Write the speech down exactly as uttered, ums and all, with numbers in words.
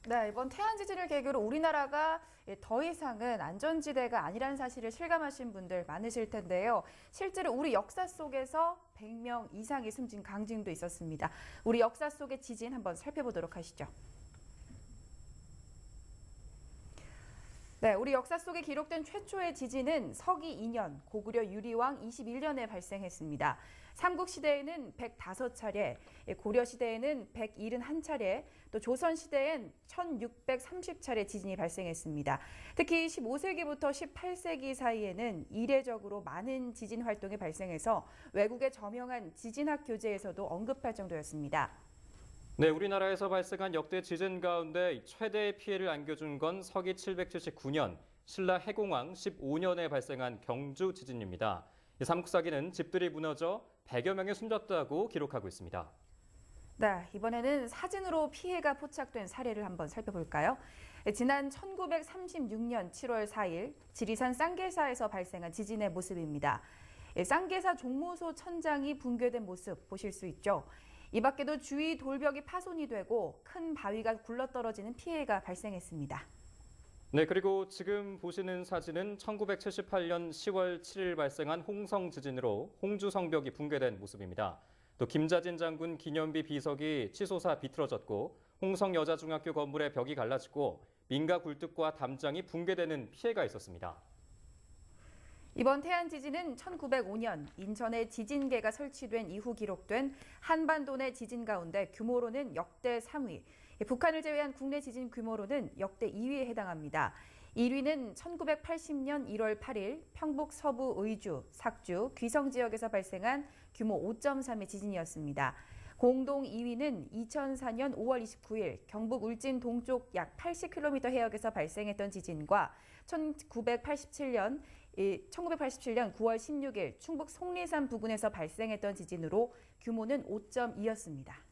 네, 이번 태안 지진을 계기로 우리나라가 더 이상은 안전지대가 아니라는 사실을 실감하신 분들 많으실 텐데요. 실제로 우리 역사 속에서 백 명 이상이 숨진 강진도 있었습니다. 우리 역사 속의 지진 한번 살펴보도록 하시죠. 네, 우리 역사 속에 기록된 최초의 지진은 서기 이 년 고구려 유리왕 이십일 년에 발생했습니다. 삼국시대에는 백오 차례, 고려시대에는 백칠십일 차례, 또 조선시대엔 천육백삼십 차례 지진이 발생했습니다. 특히 십오 세기부터 십팔 세기 사이에는 이례적으로 많은 지진 활동이 발생해서 외국의 저명한 지진학 교재에서도 언급할 정도였습니다. 네, 우리나라에서 발생한 역대 지진 가운데 최대의 피해를 안겨준 건 서기 칠백칠십구 년 신라 해공왕 십오 년에 발생한 경주 지진입니다. 삼국사기는 집들이 무너져 백여 명이 숨졌다고 기록하고 있습니다. 네, 이번에는 사진으로 피해가 포착된 사례를 한번 살펴볼까요? 지난 천구백삼십육 년 칠월 사 일 지리산 쌍계사에서 발생한 지진의 모습입니다. 쌍계사 종무소 천장이 붕괴된 모습 보실 수 있죠. 이 밖에도 주위 돌벽이 파손이 되고 큰 바위가 굴러떨어지는 피해가 발생했습니다. 네, 그리고 지금 보시는 사진은 천구백칠십팔 년 시월 칠 일 발생한 홍성 지진으로 홍주 성벽이 붕괴된 모습입니다. 또 김자진 장군 기념비 비석이 치솟아 비틀어졌고 홍성 여자중학교 건물의 벽이 갈라지고 민가 굴뚝과 담장이 붕괴되는 피해가 있었습니다. 이번 태안 지진은 천구백오 년 인천에 지진계가 설치된 이후 기록된 한반도 내 지진 가운데 규모로는 역대 삼 위, 북한을 제외한 국내 지진 규모로는 역대 이 위에 해당합니다. 일 위는 천구백팔십 년 일월 팔 일 평북 서부 의주, 삭주, 귀성 지역에서 발생한 규모 오 점 삼의 지진이었습니다. 공동 이 위는 이천사 년 오월 이십구 일 경북 울진 동쪽 약 팔십 킬로미터 해역에서 발생했던 지진과 천구백팔십칠 년 천구백팔십칠 년 구월 십육 일 충북 속리산 부근에서 발생했던 지진으로 규모는 오 점 이였습니다.